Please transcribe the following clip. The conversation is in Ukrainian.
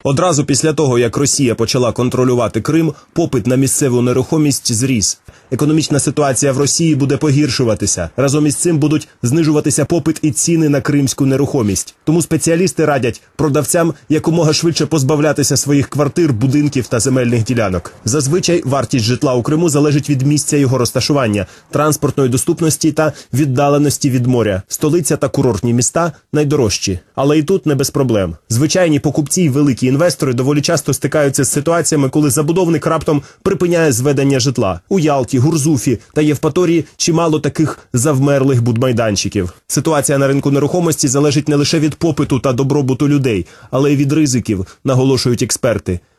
Одразу після того, як Росія почала контролювати Крим, попит на місцеву нерухомість зріс. Економічна ситуація в Росії буде погіршуватися. Разом із цим будуть знижуватися попит і ціни на кримську нерухомість. Тому спеціалісти радять продавцям якомога швидше позбавлятися своїх квартир, будинків та земельних ділянок. Зазвичай вартість житла у Криму залежить від місця його розташування, транспортної доступності та віддаленості від моря. Столиця та курортні міста найдорожчі. Але і тут не без проблем. Звичайні покупці й великі інвестори доволі часто стикаються з ситуаціями, коли забудовник раптом припиняє зведення житла. У Ялті, Гурзуфі та Євпаторії чимало таких завмерлих будмайданчиків. Ситуація на ринку нерухомості залежить не лише від попиту та добробуту людей, але й від ризиків, наголошують експерти.